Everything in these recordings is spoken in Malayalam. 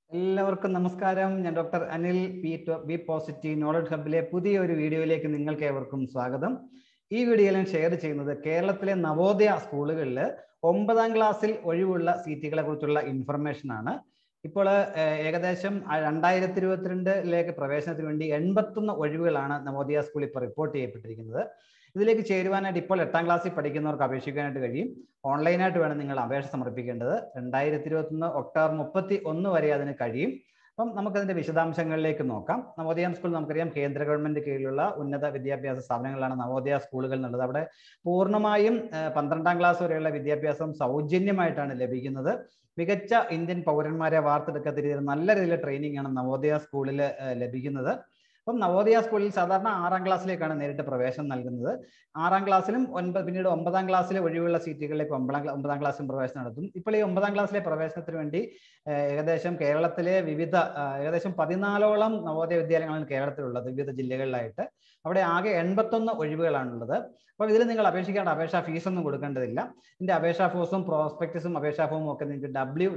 എല്ലാവർക്കും നമസ്കാരം. ഞാൻ doctor Anil B positive knowledge ഹബിലെ പുതിയൊരു വീഡിയോയിലേക്ക് നിങ്ങൾക്ക് ഏവർക്കും സ്വാഗതം. ഈ വീഡിയോയിൽ ഞാൻ ഷെയർ ചെയ്യുന്നത് കേരളത്തിലെ നവോദയ സ്കൂളുകളിൽ 9ാം ക്ലാസ്സിൽ ഒഴിവുള്ള സീറ്റുകളെ കുറിച്ചുള്ള ഇൻഫർമേഷൻ ആണ്. ഇപ്പോൾ ഏകദേശം 2022 പ്രവേശനത്തിന് വേണ്ടി 81 ഒഴിവുകളാണ് നവോദയ സ്കൂളിൽ ഇപ്പോൾ റിപ്പോർട്ട് ചെയ്യപ്പെട്ടിരിക്കുന്നത്. ഇതിലേക്ക് ചേരുവാനായിട്ട് ഇപ്പോൾ 8ാം ക്ലാസ്സിൽ പഠിക്കുന്നവർക്ക് അപേക്ഷിക്കാനായിട്ട് കഴിയും. ഓൺലൈനായിട്ട് വേണം നിങ്ങൾ അപേക്ഷ സമർപ്പിക്കേണ്ടത്. 2021 ഒക്ടോബർ 31 വരെ അതിന് കഴിയും. അപ്പം നമുക്കതിന്റെ വിശദാംശങ്ങളിലേക്ക് നോക്കാം. നവോദയ സ്കൂൾ നമുക്കറിയാം കേന്ദ്ര ഗവൺമെന്റ് കീഴിലുള്ള ഉന്നത വിദ്യാഭ്യാസ സ്ഥാപനങ്ങളാണ് നവോദയ സ്കൂളുകൾ എന്നുള്ളത്. അവിടെ പൂർണ്ണമായും 12ാം ക്ലാസ് വരെയുള്ള വിദ്യാഭ്യാസം സൗജന്യമായിട്ടാണ് ലഭിക്കുന്നത്. മികച്ച ഇന്ത്യൻ പൗരന്മാരെ വാർത്തെടുക്കത്തിരി നല്ല രീതിയിലുള്ള ട്രെയിനിങ് ആണ് നവോദയ സ്കൂളിൽ ലഭിക്കുന്നത്. അപ്പം നവോദയ സ്കൂളിൽ സാധാരണ 6ാം ക്ലാസ്സിലേക്കാണ് നേരിട്ട് പ്രവേശനം നൽകുന്നത്. 6ാം ക്ലാസ്സിലും പിന്നീട് 9ാം ക്ലാസ്സിലെ ഒഴിവുള്ള സീറ്റുകളിലേക്ക് 9ാം ക്ലാസ്സിലും പ്രവേശനം നടത്തും. ഇപ്പോൾ ഈ 9ാം ക്ലാസ്സിലെ പ്രവേശനത്തിന് വേണ്ടി ഏകദേശം കേരളത്തിലെ ഏകദേശം 14ഓളം നവോദയ വിദ്യാലയങ്ങളാണ് കേരളത്തിലുള്ളത്, വിവിധ ജില്ലകളിലായിട്ട്. അവിടെ ആകെ 81 ഒഴിവുകളാണുള്ളത്. അപ്പോൾ ഇതിൽ നിങ്ങൾ അപേക്ഷിക്കേണ്ട അപേക്ഷാ ഫീസൊന്നും കൊടുക്കേണ്ടതില്ല. ഇതിന്റെ അപേക്ഷാ ഫോസും പ്രോസ്പെക്ടസും അപേക്ഷാ ഫോമും ഒക്കെ നിങ്ങൾക്ക്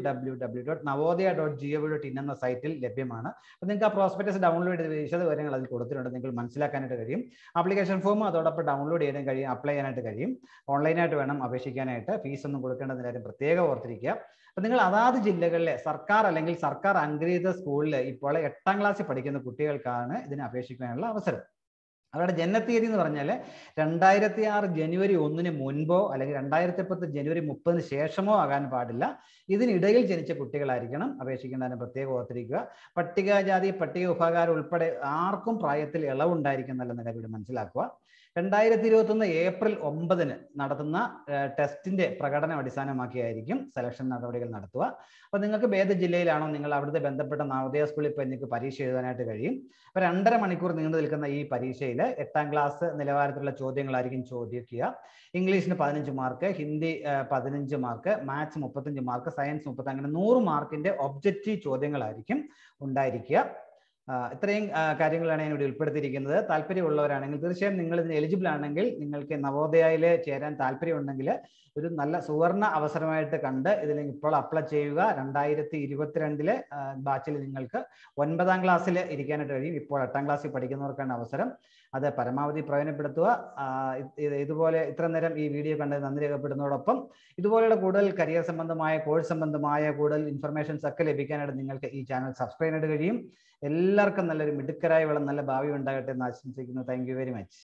www.navodaya.gov.in എന്ന സൈറ്റിൽ ലഭ്യമാണ്. അപ്പോൾ നിങ്ങൾക്ക് ആ പ്രോസ്പെക്ടസ് ഡൗൺലോഡ് ചെയ്ത് വിശദവിവരങ്ങൾ അതിൽ കൊടുത്തിട്ടുണ്ട്, നിങ്ങൾക്ക് മനസ്സിലാക്കാനായിട്ട് കഴിയും. ആപ്ലിക്കേഷൻ ഫോം അതോടൊപ്പം ഡൗൺലോഡ് ചെയ്യാനും കഴിയും, അപ്ലൈ ചെയ്യാനായിട്ട് കഴിയും. ഓൺലൈനായിട്ട് വേണം അപേക്ഷിക്കാനായിട്ട്. ഫീസൊന്നും കൊടുക്കേണ്ടതിന് കാര്യം പ്രത്യേകം ഓർത്തിരിക്കുക. അപ്പോൾ നിങ്ങൾ അതാത് ജില്ലകളിലെ സർക്കാർ അല്ലെങ്കിൽ സർക്കാർ അംഗീകൃത സ്കൂളിൽ ഇപ്പോൾ 8ാം ക്ലാസ്സിൽ പഠിക്കുന്ന കുട്ടികൾക്കാണ് ഇതിന് അപേക്ഷിക്കാനുള്ള അവസരം. അവരുടെ ജനനത്തീയതി എന്ന് പറഞ്ഞാൽ 2006 ജനുവരി 1 മുൻപോ അല്ലെങ്കിൽ 2010 ജനുവരി 30 ശേഷമോ ആകാൻ പാടില്ല. ഇതിനിടയിൽ ജനിച്ച കുട്ടികളായിരിക്കണം അപേക്ഷിക്കേണ്ടതിന് പ്രത്യേകം ഓർത്തിരിക്കുക. പട്ടികജാതി പട്ടിക വിഭാഗക്കാർ ഉൾപ്പെടെ ആർക്കും പ്രായത്തിൽ ഇളവുണ്ടായിരിക്കുന്നല്ലെന്ന കാര്യം മനസ്സിലാക്കുക. 2021 ഏപ്രിൽ 9 നടത്തുന്ന ടെസ്റ്റിന്റെ പ്രകടനം അടിസ്ഥാനമാക്കിയായിരിക്കും സെലക്ഷൻ നടപടികൾ നടത്തുക. അപ്പോൾ നിങ്ങൾക്ക് ഏത് ജില്ലയിലാണോ നിങ്ങൾ അവിടുത്തെ ബന്ധപ്പെട്ട നവോദയ സ്കൂളിൽ ഇപ്പോൾ നിങ്ങൾക്ക് പരീക്ഷ എഴുതാനായിട്ട് കഴിയും. അപ്പോൾ 2.5 മണിക്കൂർ നീണ്ടു നിൽക്കുന്ന ഈ പരീക്ഷയിൽ 8ാം ക്ലാസ് നിലവാരത്തിലുള്ള ചോദ്യങ്ങളായിരിക്കും ചോദിക്കുക. ഇംഗ്ലീഷിന് 15 mark, Hindi 15 mark, maths 35 mark, science 30, അങ്ങനെ 100 മാർക്കിന്റെ ഒബ്ജക്റ്റീവ് ചോദ്യങ്ങളായിരിക്കും ഉണ്ടായിരിക്കുക. ഇത്രയും കാര്യങ്ങളാണ് ഞാൻ ഇവിടെ ഉൾപ്പെടുത്തിയിരിക്കുന്നത്. താല്പര്യമുള്ളവരാണെങ്കിൽ തീർച്ചയായും നിങ്ങൾ ഇതിന് എലിജിബിൾ ആണെങ്കിൽ, നിങ്ങൾക്ക് നവോദയയിൽ ചേരാൻ താല്പര്യമുണ്ടെങ്കിൽ ഒരു നല്ല സുവർണ അവസരമായിട്ട് കണ്ട് ഇതിൽ ഇപ്പോൾ അപ്ലൈ ചെയ്യുക. 2022 ബാച്ചിൽ നിങ്ങൾക്ക് 9ാം ക്ലാസ്സിൽ ഇരിക്കാനായിട്ട് കഴിയും. ഇപ്പോൾ 8ാം ക്ലാസ്സിൽ പഠിക്കുന്നവർക്കാണ് അവസരം. അത് പരമാവധി പ്രയോജനപ്പെടുത്തുക. ഇതുപോലെ ഇത്ര നേരം ഈ വീഡിയോ കണ്ട് നന്ദി രേഖപ്പെടുന്നതോടൊപ്പം ഇതുപോലെയുള്ള കൂടുതൽ കരിയർ സംബന്ധമായ കോഴ്സ് സംബന്ധമായ കൂടുതൽ ഇൻഫർമേഷൻസ് ഒക്കെ ലഭിക്കാനായിട്ട് നിങ്ങൾക്ക് ഈ ചാനൽ സബ്സ്ക്രൈബ് ചെയ്യാനായിട്ട് കഴിയും. എല്ലാവർക്കും നല്ലൊരു മിടുക്കരായ നല്ല ഭാവി ഉണ്ടാകട്ടെ എന്ന് ആശംസിക്കുന്നു. Thank you very much.